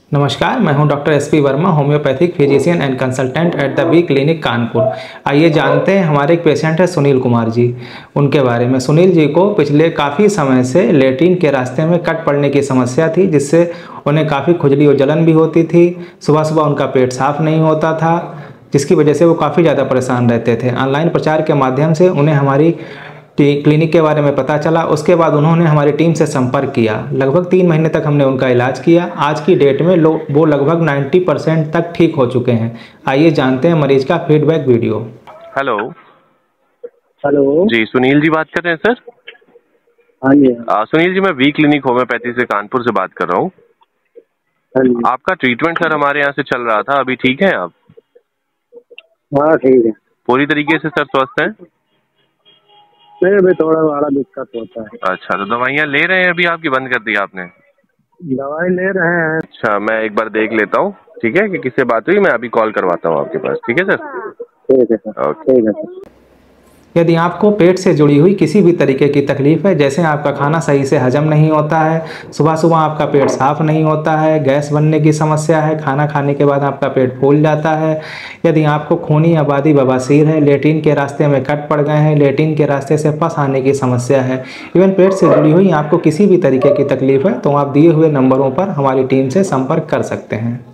नमस्कार, मैं हूं doctor SP Verma, homoeopathic physician and consultant at the B clinic Kanpur. आइए जानते हैं हमारे एक पेशेंट है सुनील कुमार जी, उनके बारे में। सुनील जी को पिछले काफ़ी समय से लेट्रिन के रास्ते में कट पड़ने की समस्या थी, जिससे उन्हें काफ़ी खुजली और जलन भी होती थी। सुबह सुबह उनका पेट साफ नहीं होता था, जिसकी वजह से वो काफ़ी ज़्यादा परेशान रहते थे। ऑनलाइन प्रचार के माध्यम से उन्हें हमारी क्लिनिक के बारे में पता चला। उसके बाद उन्होंने हमारी टीम से संपर्क किया। लगभग 3 महीने तक हमने उनका इलाज किया। आज की डेट में वो लगभग 90% तक ठीक हो चुके हैं। आइए जानते हैं मरीज का फीडबैक वीडियो। हेलो। हेलो। जी, सुनील जी बात कर रहे हैं सर? हाँ जी। सुनील जी, मैं वी क्लिनिक होम्योपैथी से कानपुर से बात कर रहा हूँ। हाँ जी। आपका ट्रीटमेंट सर हमारे यहाँ से चल रहा था, अभी ठीक है आप? हाँ ठीक है। पूरी तरीके से सर स्वस्थ हैं? नहीं, अभी थोड़ा बड़ा दिक्कत होता है। अच्छा, तो दवाइयाँ ले रहे हैं अभी आपकी, बंद कर दी आपने? दवाई ले रहे हैं। अच्छा, मैं एक बार देख लेता हूँ, ठीक है, कि किससे बात हुई। मैं अभी कॉल करवाता हूँ आपके पास, ठीक है सर? ठीक है सर, ओके। ठीक है सर। यदि आपको पेट से जुड़ी हुई किसी भी तरीके की तकलीफ है, जैसे आपका खाना सही से हजम नहीं होता है, सुबह सुबह आपका पेट साफ नहीं होता है, गैस बनने की समस्या है, खाना खाने के बाद आपका पेट फूल जाता है, यदि आपको खूनी आबादी बवासीर है, लेट्रिन के रास्ते में कट पड़ गए हैं, लेट्रिन के रास्ते से पस आने की समस्या है, इवन पेट से जुड़ी हुई आपको किसी भी तरीके की तकलीफ है, तो आप दिए हुए नंबरों पर हमारी टीम से संपर्क कर सकते हैं।